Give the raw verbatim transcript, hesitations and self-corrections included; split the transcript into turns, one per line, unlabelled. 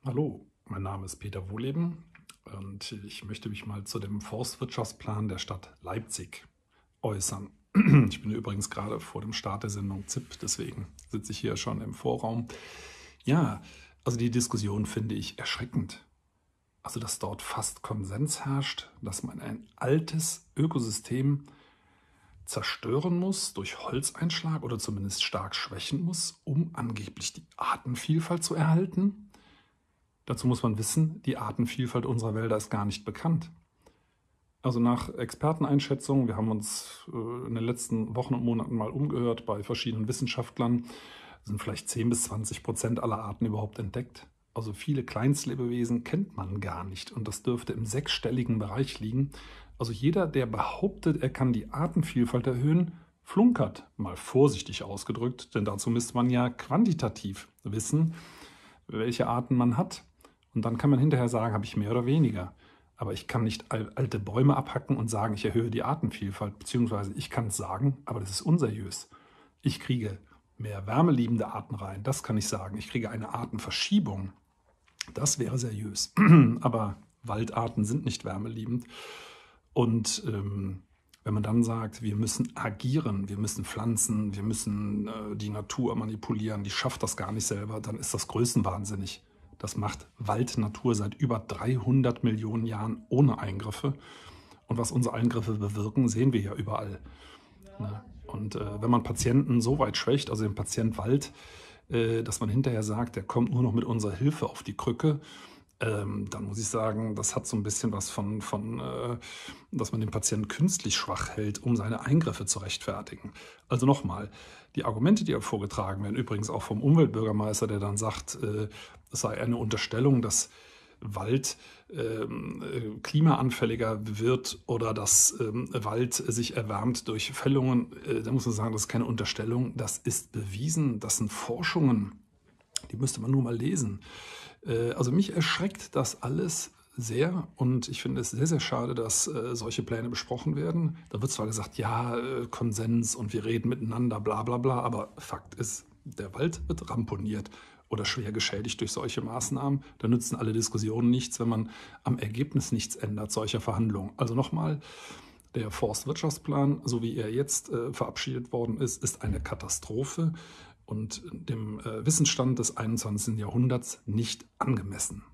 Hallo, mein Name ist Peter Wohleben und ich möchte mich mal zu dem Forstwirtschaftsplan der Stadt Leipzig äußern. Ich bin übrigens gerade vor dem Start der Sendung Z I P, deswegen sitze ich hier schon im Vorraum. Ja, also die Diskussion finde ich erschreckend. Also, dass dort fast Konsens herrscht, dass man ein altes Ökosystem zerstören muss durch Holzeinschlag oder zumindest stark schwächen muss, um angeblich die Artenvielfalt zu erhalten. Dazu muss man wissen, die Artenvielfalt unserer Wälder ist gar nicht bekannt. Also nach Experteneinschätzungen, wir haben uns äh, in den letzten Wochen und Monaten mal umgehört bei verschiedenen Wissenschaftlern, sind vielleicht zehn bis zwanzig Prozent aller Arten überhaupt entdeckt. Also viele Kleinstlebewesen kennt man gar nicht und das dürfte im sechsstelligen Bereich liegen. Also jeder, der behauptet, er kann die Artenvielfalt erhöhen, flunkert, mal vorsichtig ausgedrückt, denn dazu müsste man ja quantitativ wissen, welche Arten man hat. Und dann kann man hinterher sagen, habe ich mehr oder weniger. Aber ich kann nicht alte Bäume abhacken und sagen, ich erhöhe die Artenvielfalt. Beziehungsweise ich kann es sagen, aber das ist unseriös. Ich kriege mehr wärmeliebende Arten rein, das kann ich sagen. Ich kriege eine Artenverschiebung. Das wäre seriös. Aber Waldarten sind nicht wärmeliebend. Und ähm, wenn man dann sagt, wir müssen agieren, wir müssen pflanzen, wir müssen äh, die Natur manipulieren, die schafft das gar nicht selber, dann ist das größenwahnsinnig. Das macht Waldnatur seit über dreihundert Millionen Jahren ohne Eingriffe. Und was unsere Eingriffe bewirken, sehen wir ja überall. Ne? Und äh, wenn man Patienten so weit schwächt, also den Patient Wald, äh, dass man hinterher sagt, der kommt nur noch mit unserer Hilfe auf die Krücke, ähm, dann muss ich sagen, das hat so ein bisschen was von, von äh, dass man den Patienten künstlich schwach hält, um seine Eingriffe zu rechtfertigen. Also nochmal, die Argumente, die vorgetragen werden, übrigens auch vom Umweltbürgermeister, der dann sagt, äh, es sei eine Unterstellung, dass Wald ähm, äh, klimaanfälliger wird oder dass ähm, Wald sich erwärmt durch Fällungen, äh, da muss man sagen, das ist keine Unterstellung, das ist bewiesen, das sind Forschungen, die müsste man nur mal lesen. Äh, also mich erschreckt das alles sehr und ich finde es sehr, sehr schade, dass äh, solche Pläne besprochen werden. Da wird zwar gesagt, ja, äh, Konsens und wir reden miteinander, bla bla bla, aber Fakt ist, der Wald wird ramponiert oder schwer geschädigt durch solche Maßnahmen. Da nützen alle Diskussionen nichts, wenn man am Ergebnis nichts ändert, solcher Verhandlungen. Also nochmal, der Forstwirtschaftsplan, so wie er jetzt äh, verabschiedet worden ist, ist eine Katastrophe und dem äh, Wissensstand des einundzwanzigsten Jahrhunderts nicht angemessen.